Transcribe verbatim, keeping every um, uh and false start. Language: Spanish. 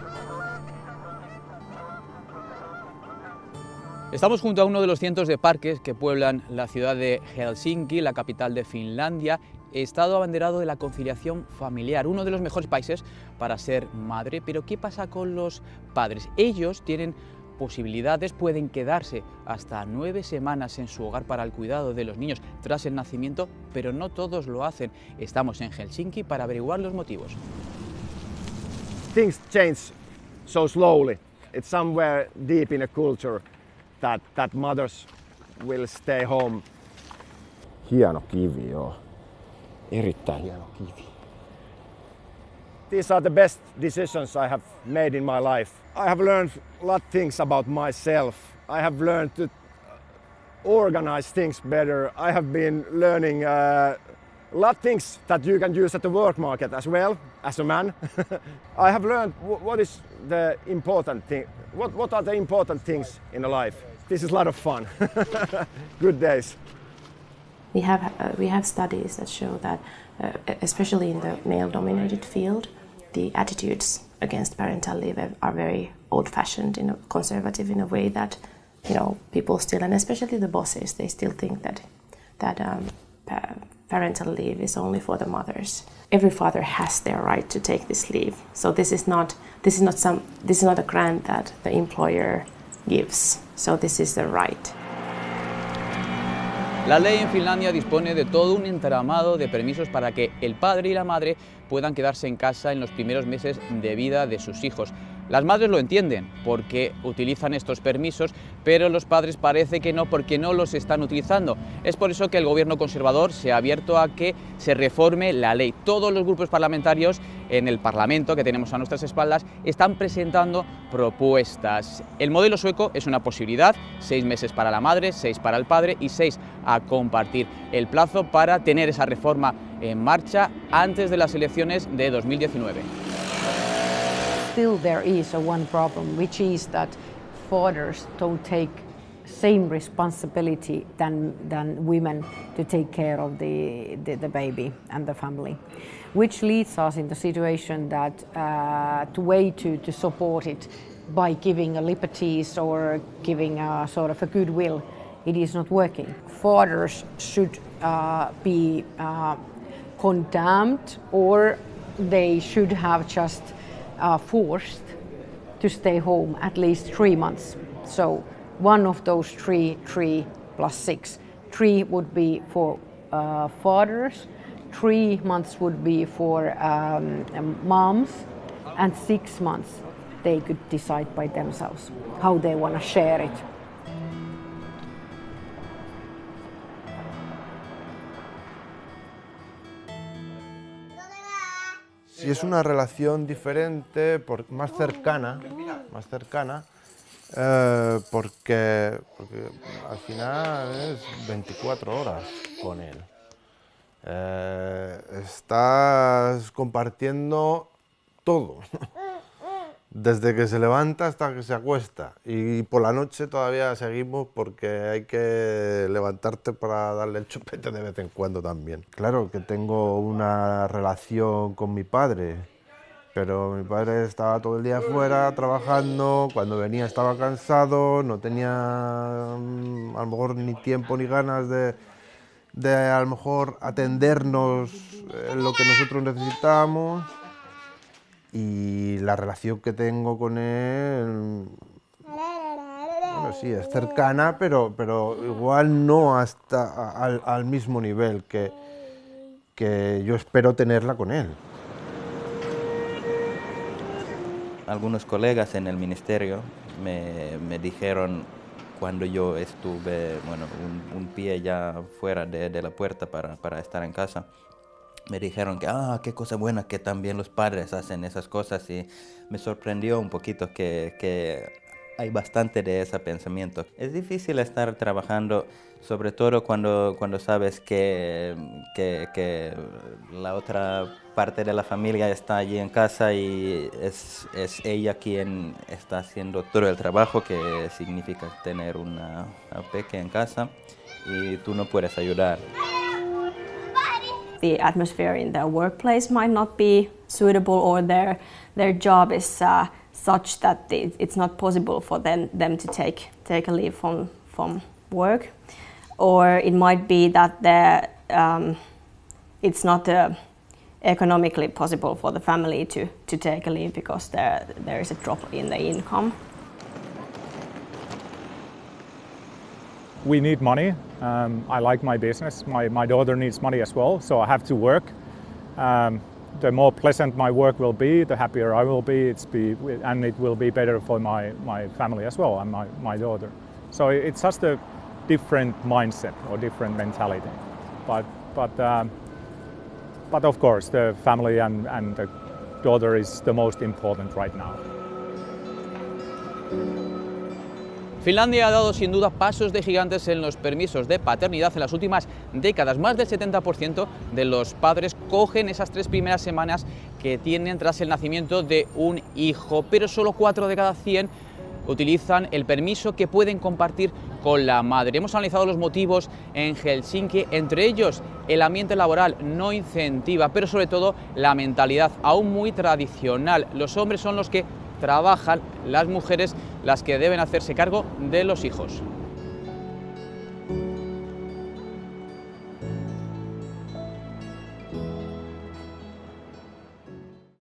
Estamos junto a uno de los cientos de parques que pueblan la ciudad de Helsinki, la capital de Finlandia, estado abanderado de la conciliación familiar, uno de los mejores países para ser madre. Pero ¿qué pasa con los padres? Ellos tienen posibilidades, pueden quedarse hasta nueve semanas en su hogar para el cuidado de los niños tras el nacimiento, pero no todos lo hacen. Estamos en Helsinki para averiguar los motivos. Things change so slowly. It's somewhere deep in a culture that, that mothers will stay home. Hieno kivi, joo. Erittäin hieno kivi. These are the best decisions I have made in my life. I have learned a lot of things about myself. I have learned to organize things better. I have been learning uh, a lot of things that you can use at the work market as well, as a man. I have learned what is the important thing, what, what are the important things in a life. This is a lot of fun. Good days. We have, uh, we have studies that show that, uh, especially in the male-dominated field, the attitudes against parental leave are very old-fashioned, in a, conservative in a way that, you know, people still, and especially the bosses, they still think that that um, pa parental leave is only for the mothers. Every father has their right to take this leave. So this is not this is not some this is not a grant that the employer gives. So this is the right. La ley en Finlandia dispone de todo un entramado de permisos para que el padre y la madre puedan quedarse en casa en los primeros meses de vida de sus hijos. Las madres lo entienden porque utilizan estos permisos, pero los padres parece que no, porque no los están utilizando. Es por eso que el gobierno conservador se ha abierto a que se reforme la ley. Todos los grupos parlamentarios en el Parlamento que tenemos a nuestras espaldas están presentando propuestas. El modelo sueco es una posibilidad: seis meses para la madre, seis para el padre y seis a compartir. El plazo para tener esa reforma en marcha antes de las elecciones de dos mil diecinueve. Still there is a one problem, which is that fathers don't take same responsibility than, than women to take care of the, the, the baby and the family, which leads us in the situation that uh, to way to, to support it by giving a liberties or giving a sort of a goodwill, it is not working. Fathers should uh, be uh, condemned, or they should have just Uh, forced to stay home at least three months. So one of those three, three plus six. Three would be for uh, fathers, three months would be for um, moms, and six months they could decide by themselves how they want to share it. Si es una relación diferente, por, más cercana, más cercana, eh, porque, porque al final es veinticuatro horas con él. Eh, estás compartiendo todo, desde que se levanta hasta que se acuesta, y por la noche todavía seguimos porque hay que levantarte para darle el chupete de vez en cuando también. Claro que tengo una relación con mi padre, pero mi padre estaba todo el día afuera trabajando, cuando venía estaba cansado, no tenía a lo mejor ni tiempo ni ganas de, de a lo mejor atendernos en lo que nosotros necesitábamos. Y la relación que tengo con él, bueno, sí, es cercana, pero, pero igual no hasta a, al, al mismo nivel que, que yo espero tenerla con él. Algunos colegas en el ministerio me, me dijeron, cuando yo estuve, bueno, un, un pie ya fuera de, de la puerta para, para estar en casa, me dijeron que, ah, qué cosa buena que también los padres hacen esas cosas, y me sorprendió un poquito que, que hay bastante de ese pensamiento. Es difícil estar trabajando, sobre todo cuando, cuando sabes que, que, que la otra parte de la familia está allí en casa y es, es ella quien está haciendo todo el trabajo, que significa tener una, una peque en casa, y tú no puedes ayudar. The atmosphere in their workplace might not be suitable, or their, their job is uh, such that it's not possible for them, them to take, take a leave from, from work. Or it might be that um, it's not uh, economically possible for the family to, to take a leave because there, there is a drop in the income. We need money. Um, I like my business. My, my daughter needs money as well, so I have to work. Um, the more pleasant my work will be, the happier I will be, it's be and it will be better for my, my family as well and my, my daughter. So it's just a different mindset or different mentality. But, but, um, but of course, the family and, and the daughter is the most important right now. Finlandia ha dado sin duda pasos de gigantes en los permisos de paternidad. En las últimas décadas, más del setenta por ciento de los padres cogen esas tres primeras semanas que tienen tras el nacimiento de un hijo, pero solo cuatro de cada cien utilizan el permiso que pueden compartir con la madre. Hemos analizado los motivos en Helsinki, entre ellos el ambiente laboral no incentiva, pero sobre todo la mentalidad aún muy tradicional. Los hombres son los que trabajan, las mujeres las que deben hacerse cargo de los hijos.